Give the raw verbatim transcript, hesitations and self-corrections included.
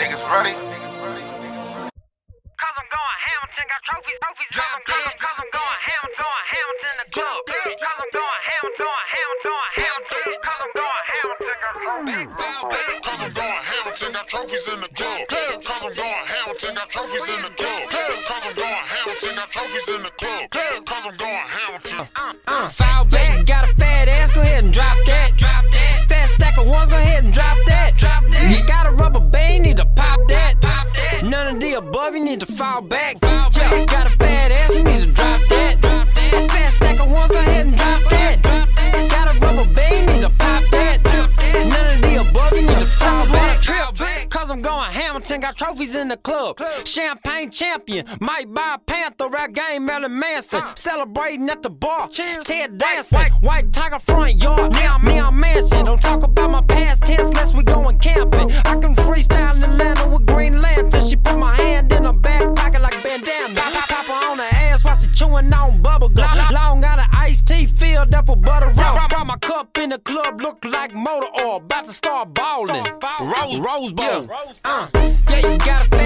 Niggas ready? Cause I'm going Hamilton, got trophies, trophies, cause I'm, cause I'm, cause I'm going Hamilton, going Hamilton in the club. Cause I'm going Hamilton, going Hamilton, Hamilton, cause I'm going Hamilton, got trophies. Cause I'm going Hamilton, got trophies in the club. Cause I'm going Hamilton, got trophies in the club. Cause I'm going Hamilton, got trophies in the club. Cause I'm going Hamilton. Uh, uh, foul back, got a fat ass, go ahead and drop that. Drop that. Fat stack of ones, go ahead and drop that. Drop that. You got a rubber band, need to pop that. Pop that. None of the above, you need to fall back. Fall back. Yo, got a fat ass, you need to drop that. Drop that. A fat stack of ones, go ahead and drop that. Drop that. Got a rubber band, need to pop that. Drop that. None of the above, you need to fall back. Trip back. Cause I'm going Hamilton, got trophies in the club. club. Champagne champion, might buy a Panther, rap game Marilyn Manson. Uh. Celebrating at the bar, Cheers. Ted dancing. White, white, white tiger front yard, now me I'm mansion. Don't talk about my past tense unless we going camping. I can freestyle in Atlanta with Green Lantern. She put my hand in her back pocket like bandana. Pop her on her ass while she chewing on bubble gum. Long out of iced tea filled up with butter rum. Got my cup in the club, look like motor oil. About to start balling. Rose, rose bowl. Uh, yeah, you got a